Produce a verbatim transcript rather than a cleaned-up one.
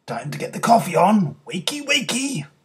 Time to get the coffee on. Wakey, wakey.